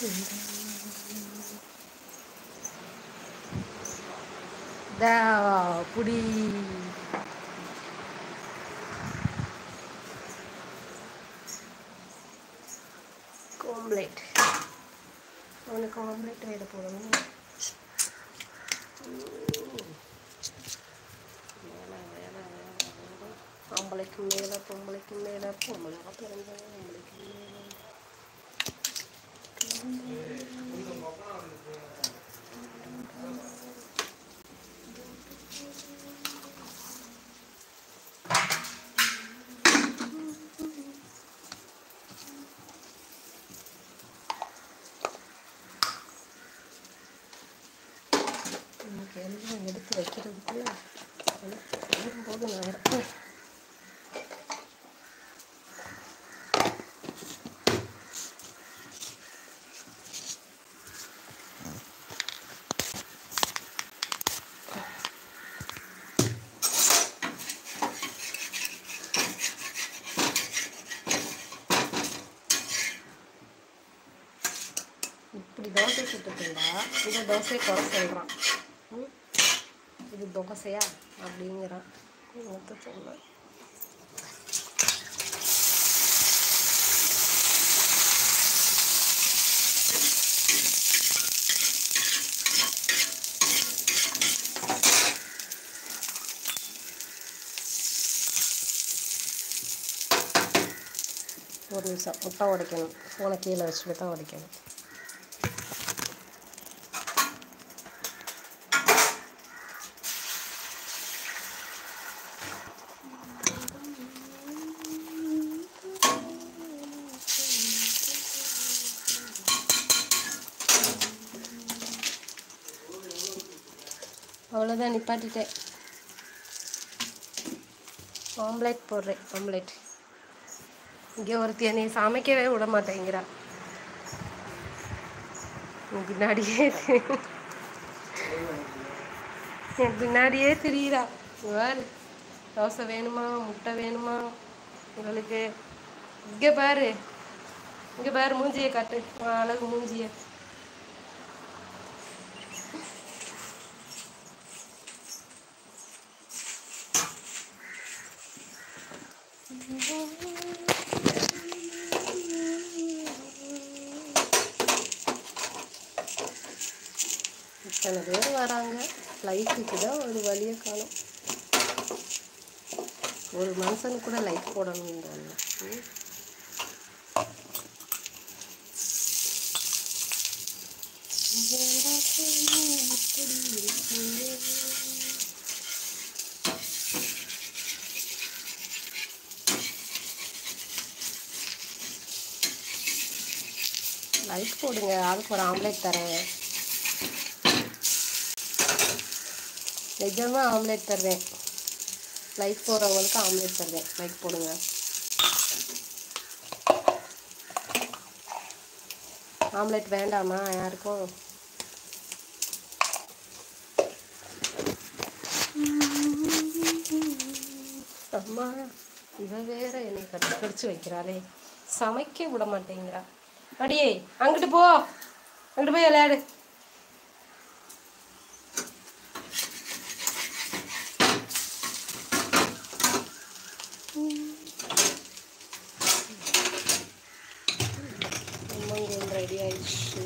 புடி ஆம்லேட். அவனுக்கு ஆம்லேட் வேலை போடணும். ஆம்பளைக்கு மேலே பொம்பளைக்கு மேலே பொம்பளையாக பிறந்தது ஆம்பளைக்கு மேலே. நமக்கு எல்லாம் எடுத்து வைக்கிறதுக்குள்ள போது நேரம். இப்படி தோசை சுட்டுட்டுண்டா இந்த தோசையை குறை சொல்கிறான். இது தோசையா அப்படிங்கிறான். என்னத்த சொல்ல. ஒரு நிமிஷம் முட்டை உடைக்கணும். ஃபோனை கீழே வச்சுட்டு தான் உடைக்கணும். அவ்வளோதான், நிப்பாட்டிட்டேன். ஆம்லேட் போடுறேன். ஆம்லேட். இங்கே ஒருத்தி என்னை சமைக்கவே விட மாட்டேங்கிறா. என் பின்னாடியே திரியிறா. வேறு தோசை வேணுமா, முட்டை வேணுமா உங்களுக்கு? இங்கே பாரு, இங்கே பாரு, மூஞ்சியை காட்டு, அழகு மூஞ்சியை. இத்தனை பேர் வராங்க, லைட்டுக்கு தான் ஒரு வழியை காணும். ஒரு மனுஷனுக்கு கூட லைட் போடணுன்றாங்க. லைட் போடுங்க, ஆளுக்கு ஒரு ஆம்லேட் தரேன். நிஜமாக ஆம்லேட் தருவேன். லைட் போடுறவங்களுக்கு ஆம்லேட் தருவேன். லைட் போடுங்க. ஆம்லேட் வேண்டாமா யாருக்கும்? அம்மா இவ வேற என்னை கடிச்சு வைக்கிறாளே, சமைக்க விட மாட்டேங்கிறா. அடியே அங்கிட்டு போ, அங்கிட்டு போய் விளையாடு. ரெடி ஆயிடுச்சு.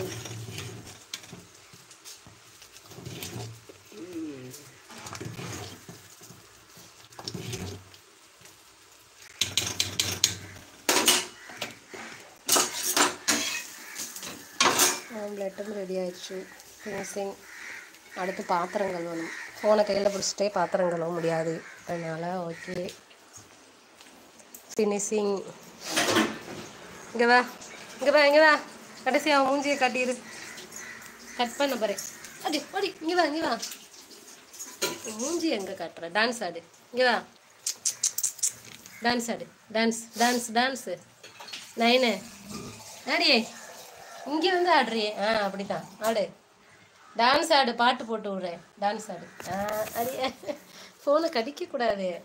ஆம்லேட்டும் ரெடி ஆயிடுச்சு. ஃபினிஷிங். அடுத்து பாத்திரங்கள் வேணும். ஃபோனை கையில் பிடிச்சிட்டே பாத்திரம் கழுவ முடியாது, அதனால் ஓகே ஃபினிஷிங். இங்கே வா, இங்கே வா, இங்கே வா. கடைசி அவன் மூஞ்சியை காட்டிடு. கட் பண்ண போகிறேன். அடி அடி, இங்கே வா, இங்கே வா. மூஞ்சி எங்கே காட்டுற? டான்ஸ் ஆடு. இங்கே வா, டான்ஸ் ஆடு. Dance dance dance. நைனு ஆடியே, இங்கே வந்து ஆடுறியே. அப்படி தான் ஆடு. டான்ஸ் ஆடு, பாட்டு போட்டு விட்றேன். டான்ஸ் ஆடு. அடியே, ஃபோனை கடிக்கக்கூடாது.